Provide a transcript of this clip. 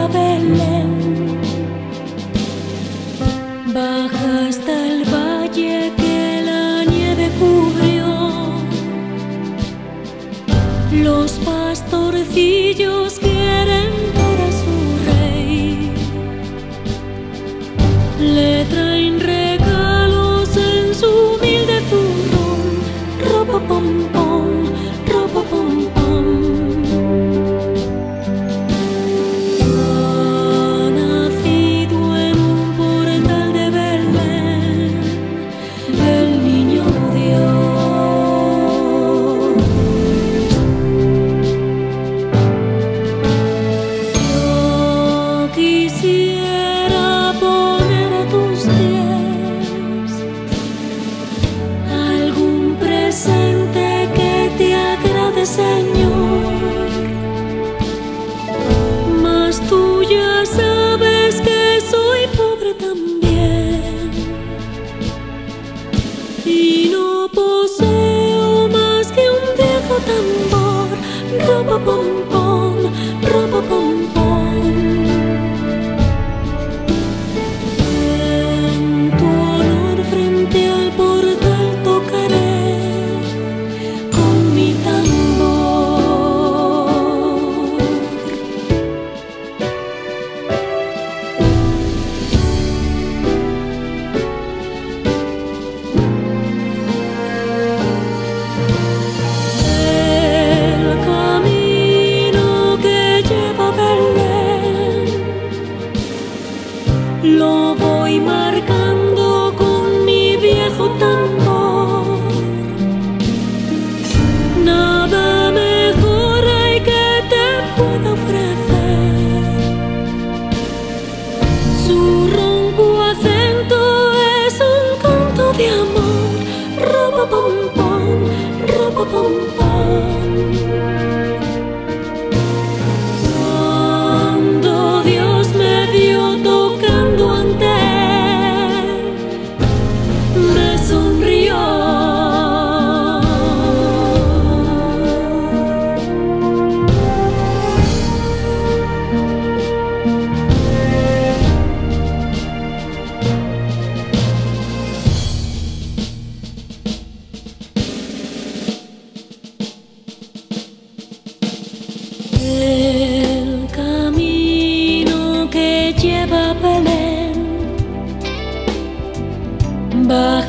lleva a Belén. Baja hasta el valle que la nieve cubrió. Los pastorcillos quieren ver a su rey. Le traen regalos en su humilde zurrón. Ropa pom pom, ropa pom pom. Ha nacido en un portal de Belén el niño Dios. Yo quisiera poner a tus pies algún presente que te agrade, Señor. Mas tú ya sabes que soy pobre también y no poseo más que un viejo tambor. Ropa pom pom, ropa pom pom. En tu honor frente al portal tocaré con mi tambor. El camino que lleva a Belén lo voy marcando con mi viejo tambor. Nada mejor hay que te pueda ofrecer. Su ronco acento es un canto de amor. Ropa pom pom, ropa pom pom. Cuando Dios me vio tocando ante él, me sonrió. El camino que lleva a Belén va